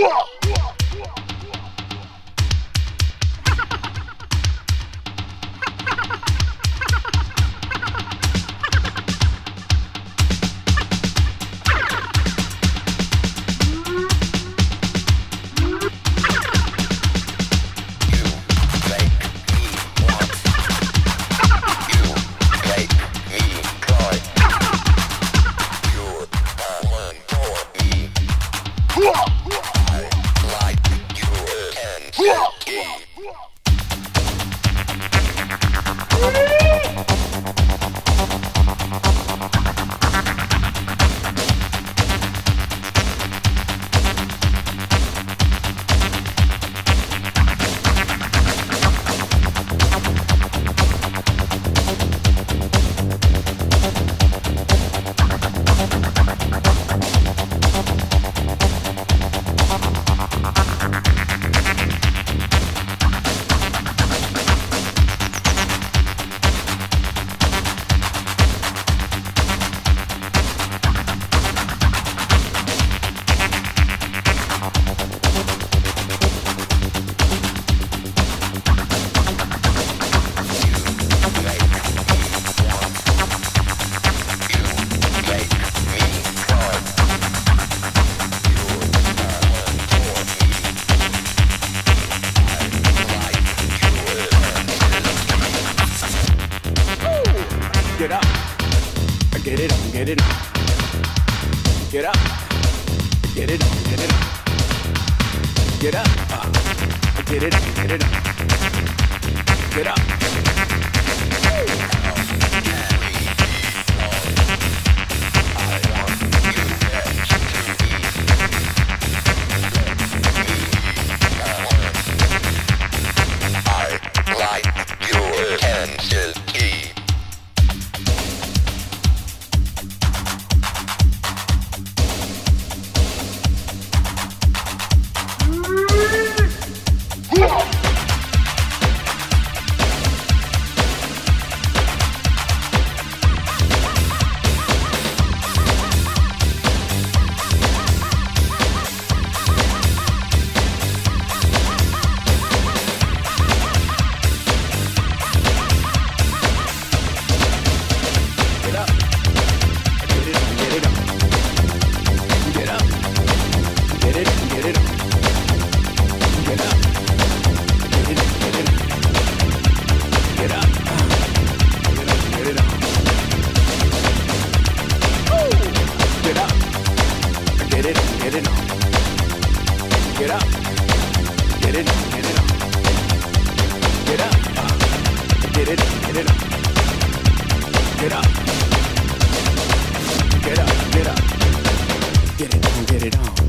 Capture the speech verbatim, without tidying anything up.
Get up. Get it on, get it on. Get up. Get it on, get it on. Get up. Uh, get it on, get it on. Get up. I like your pencil key. Get up. Get it on, get it on. Get up. Uh, get it on, get it on. Get up. Get up, get up. Get it on, get it on.